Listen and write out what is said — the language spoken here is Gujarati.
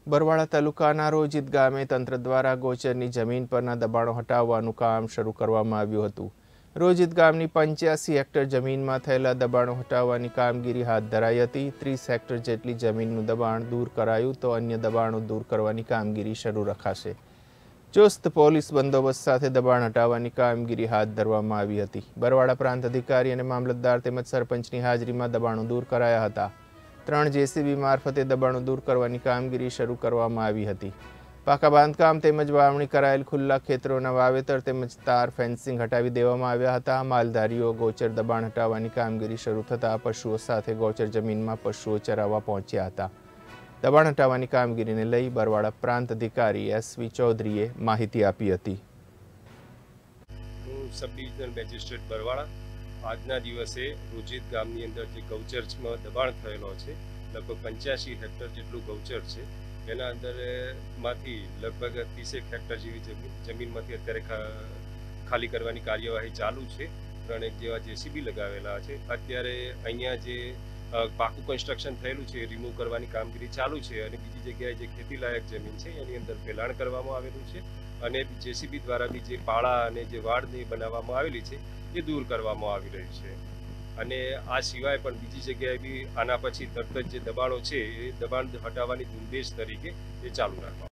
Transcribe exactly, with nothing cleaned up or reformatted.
બરવાળા તાલુકાના રોજિત ગામે તંત્ર દ્વારા ગોચરની જમીન પરના દબાણો હટાવવાનું કામ શરૂ કરવામાં આવ્યું હતું. રોજિત ગામની પંચ્યાસી હેક્ટર જમીનમાં થયેલા દબાણો હટાવવાની કામગીરી હાથ ધરાઈ હતી. ત્રીસ હેક્ટર જેટલી જમીનનું દબાણ દૂર કરાયું તો અન્ય દબાણો દૂર કરવાની કામગીરી શરૂ રખાશે. ચુસ્ત પોલીસ બંદોબસ્ત સાથે દબાણ હટાવવાની કામગીરી હાથ ધરવામાં આવી હતી. બરવાળા પ્રાંત અધિકારી અને મામલતદાર તેમજ સરપંચની હાજરીમાં દબાણો દૂર કરાયા હતા. ત્રણ જેસીબી મારફતે દબાણો દૂર કરવાની કામગીરી શરૂ કરવામાં આવી હતી. પાકા બાંધકામ તેમજ વાવણી કરાયેલ ખુલ્લા ખેતરોના વાવેતર તેમજ તાર ફેન્સિંગ હટાવી દેવામાં આવ્યા હતા. માલધારીઓ ગોચર દબાણ હટાવવાની કામગીરી શરૂ થતાં પશુઓ સાથે ગોચર જમીનમાં પશુઓ ચરાવવા પહોંચ્યા હતા. દબાણ હટાવવાની કામગીરીને લઈ બરવાળા પ્રાંત અધિકારી એસવી ચૌધરીએ માહિતી આપી હતી. હું સબ ડિવિઝનલ મેજિસ્ટ્રેટ બરવાળા આજના દિવસે રોજિત ગામની અંદર જે ગૌચરમાં દબાણ થયેલો છે, લગભગ પંચ્યાસી હેક્ટર જેટલું ગૌચર છે. એના અંદર માંથી લગભગ ત્રીસેક હેક્ટર જેવી જમીન જમીનમાંથી અત્યારે ખાલી કરવાની કાર્યવાહી ચાલુ છે. ત્રણેક જેવા જેસીબી લગાવેલા છે. અત્યારે અહીંયા જે પાકું કન્સ્ટ્રક્શન થયેલું છે એ રિમૂવ કરવાની કામગીરી ચાલુ છે અને બીજી જગ્યાએ જે ખેતીલાયક જમીન છે એની અંદર ફેલાણ કરવામાં આવેલું છે અને જેસીબી દ્વારા બી જે પાળા અને જે વાડની બનાવવામાં આવેલી છે એ દૂર કરવામાં આવી રહ્યું છે. અને આ સિવાય પણ બીજી જગ્યાએ બી આના પછી તરત જ જે દબાણો છે એ દબાણ હટાવવાની ઝુંબેશ તરીકે એ ચાલુ રાખવામાં